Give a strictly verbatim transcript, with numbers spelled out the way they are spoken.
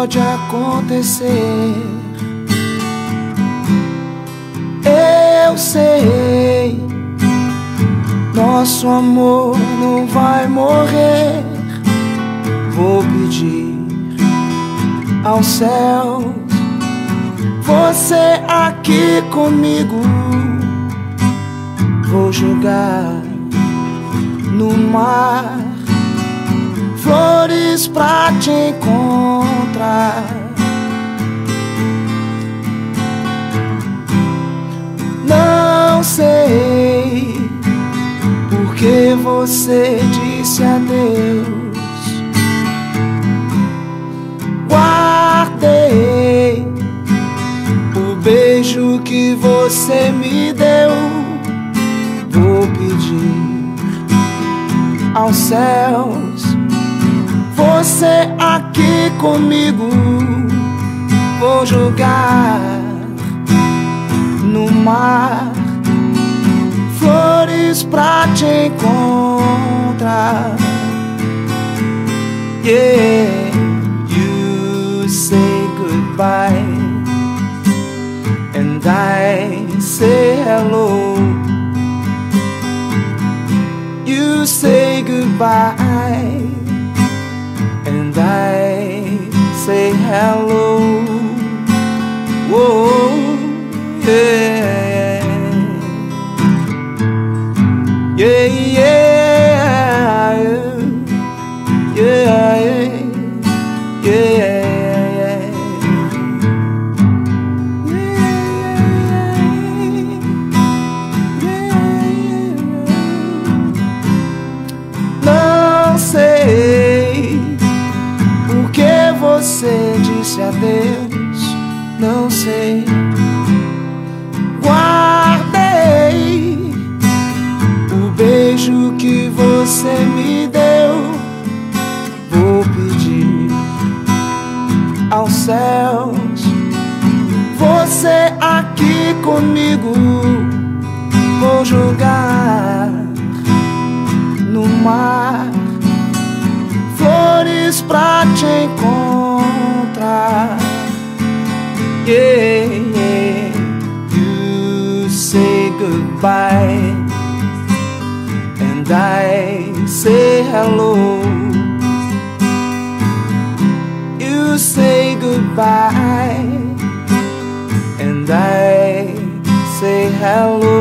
pode acontecer. Eu sei, nosso amor não vai morrer. Vou pedir aos céus você aqui comigo. Vou jogar no mar flores pra te encontrar. Não sei porque você disse adeus. Guardei o beijo que você me deu. Vou pedir aos céus você aqui comigo. Vou jogar no mar flores pra te encontrar. Yeah, you say goodbye and I say hello. You say goodbye and I say hello. Whoa, yeah, yeah, yeah, yeah, yeah, yeah. Não sei porque você disse adeus. Não sei. Guardei o beijo que você me deu. Vou pedir aos céus você aqui comigo. Vou jogar no mar flores pra te encontrar. Yeah, yeah. You say goodbye and I say hello. You say goodbye and I say hello.